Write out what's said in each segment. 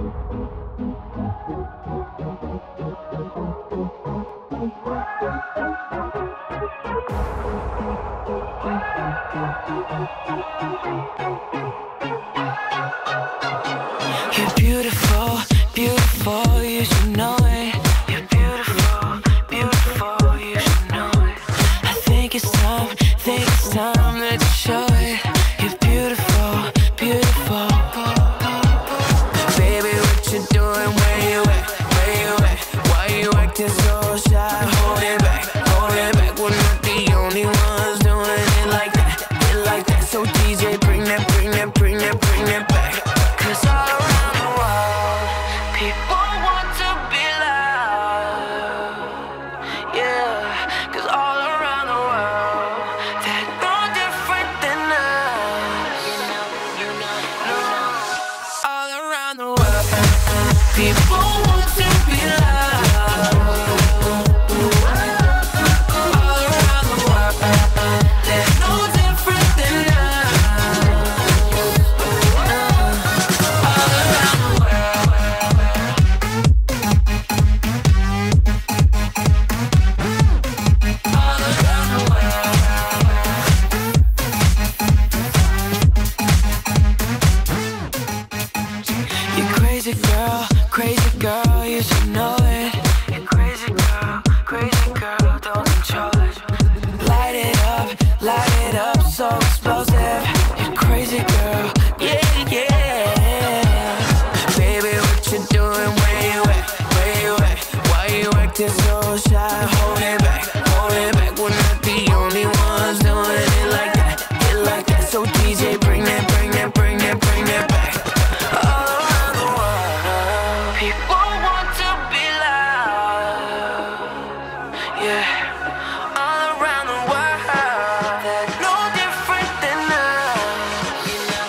You're beautiful, beautiful, you should know it. You're beautiful, beautiful, you should know it. I think it's time that you show it. You're beautiful, beautiful. Baby, what you doing? Where you at? Where you at? Why you acting so shy? Hold it back, hold it back. We're not the only ones doing it like that, it like that. So DJ, bring that, bring that, bring that, bring that back. 'Cause all around the world, people want to be loved. Yeah, 'cause all around the world, they're no different than us. All around the world, people want to be loved. All around the world, they're no different than us. All around the world. All around the world. You're crazy girl, you should know it. You're crazy girl, don't control it. Light it up, so explosive. You're crazy girl, yeah, yeah. Baby, what you doing? Where you at? Where you at? Why you acting so shy? Hold it back, hold it back. We're not the only ones doing it like that, it like that. So DJ, bring that, bring that, bring that, bring that back. All around the world, people want to be loved. Yeah, all around the world, they're no different than us.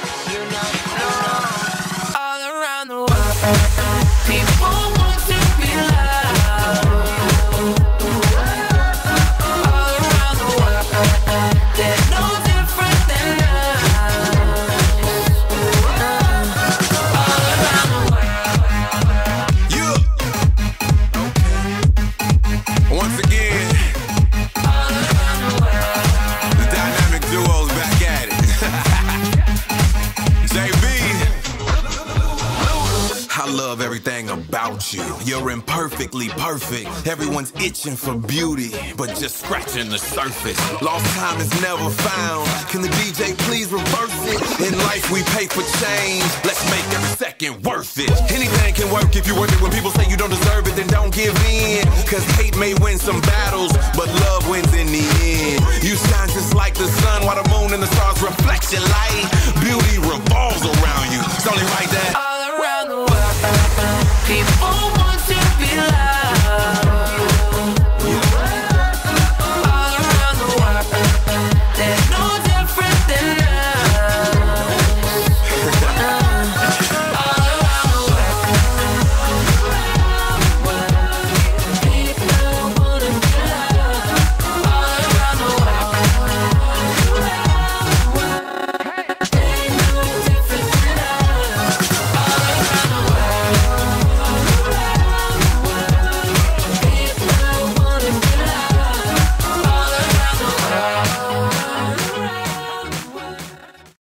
All around the world, people want to be loved. All around the world, they're no different than us. All around the world. Yeah. Once again, All around the world. the dynamic duo's back at it. JB, I love everything about you. You're imperfectly perfect. Everyone's itching for beauty, but just scratching the surface. Lost time is never found. Can the DJ please reverse it? In life we pay for change. Let's make every second worth it. Anything can work if you work it. When people say you don't deserve it, then don't give in. 'Cause hate may win some battles, but love wins in the end. You shine just like the sun, while the moon and the stars reflect your light. Beauty revolves around